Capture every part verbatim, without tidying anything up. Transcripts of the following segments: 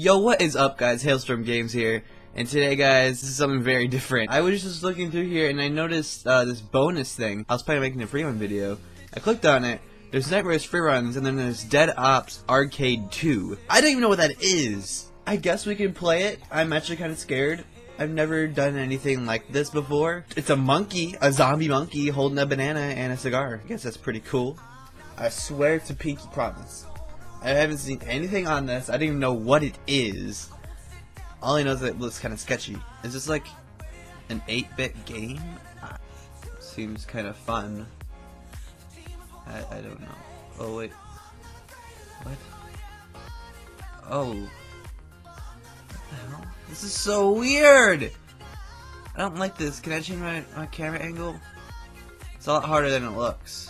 Yo, what is up, guys? HailStormGames here, and today, guys, this is something very different. I was just looking through here, and I noticed uh, this bonus thing. I was planning on making a free run video. I clicked on it. There's Nightmares free runs, and then there's Dead Ops Arcade two. I don't even know what that is. I guess we can play it. I'm actually kind of scared. I've never done anything like this before. It's a monkey, a zombie monkey, holding a banana and a cigar. I guess that's pretty cool. I swear to pinky promise. I haven't seen anything on this. I don't even know what it is. All I know is that it looks kind of sketchy. Is this like an eight bit game? Uh, seems kind of fun. I, I don't know. Oh wait. What? Oh. What the hell? This is so weird! I don't like this. Can I change my, my camera angle? It's a lot harder than it looks.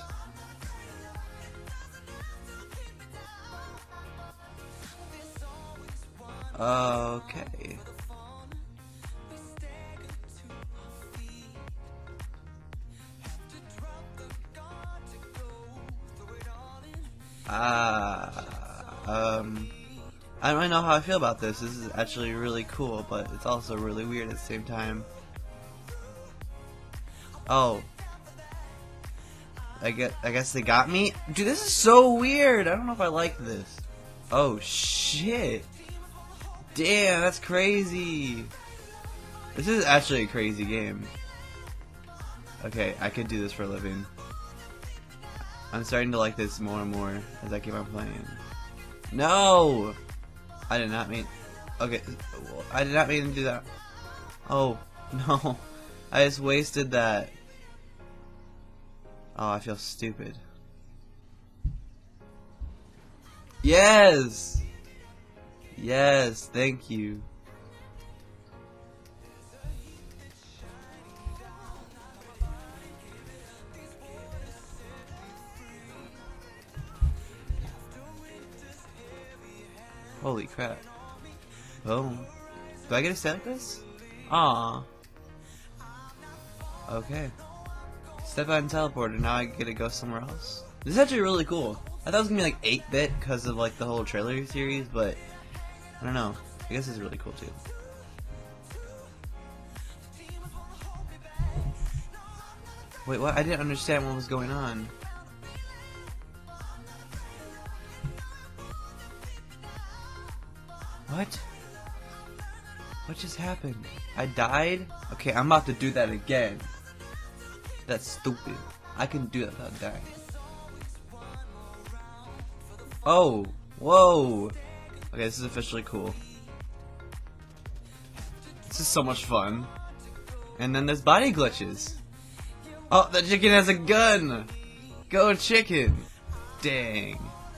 Okay. Ah, uh, um, I don't really know how I feel about this. This is actually really cool, but it's also really weird at the same time. Oh. I guess, I guess they got me? Dude, this is so weird! I don't know if I like this. Oh, shit! Damn, that's crazy! This is actually a crazy game. Okay, I could do this for a living. I'm starting to like this more and more as I keep on playing. No! I did not mean... Okay, I did not mean to do that. Oh, no. I just wasted that. Oh, I feel stupid. Yes! Yes, thank you. Holy crap. Boom. Do I get to stay like this? Aww. Okay. Step out and teleport, and now I get to go somewhere else. This is actually really cool. I thought it was gonna be like eight bit because of like the whole trailer series, but I don't know. I guess it's really cool too. Wait, what? I didn't understand what was going on. What? What just happened? I died? Okay, I'm about to do that again. That's stupid. I can do that without dying. Oh, whoa. Okay, this is officially cool. This is so much fun. And then there's body glitches. Oh, the chicken has a gun! Go chicken! Dang.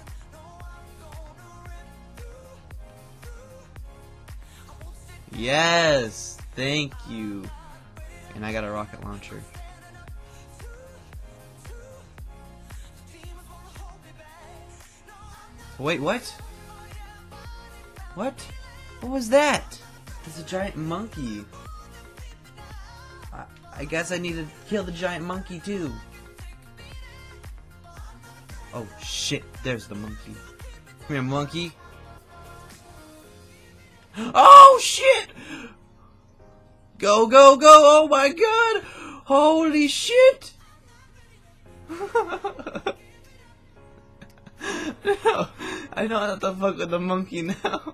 Yes! Thank you. And I got a rocket launcher. Wait, what? What? What was that? There's a giant monkey. I, I guess I need to kill the giant monkey too. Oh shit, there's the monkey. Come here, monkey. Oh shit! Go, go, go! Oh my god! Holy shit! No, I don't have to fuck with the monkey now.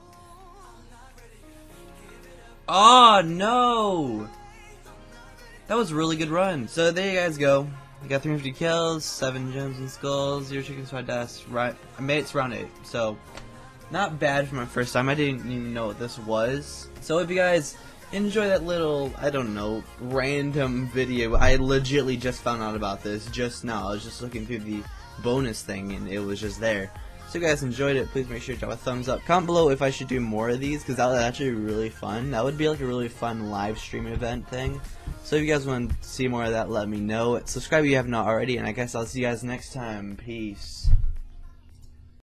Oh no! That was a really good run. So there you guys go. I got three hundred fifty kills, seven gems and skulls, zero chickens, five deaths. Right, I made it to round eight. So not bad for my first time. I didn't even know what this was. So if you guys enjoy that little, I don't know, random video, I legitimately just found out about this just now. I was just looking through the bonus thing and it was just there. So if you guys enjoyed it, please make sure to drop a thumbs up. Comment below if I should do more of these, because that would actually be really fun. That would be like a really fun live stream event thing. So if you guys want to see more of that, let me know. Subscribe if you have not already, and I guess I'll see you guys next time. Peace.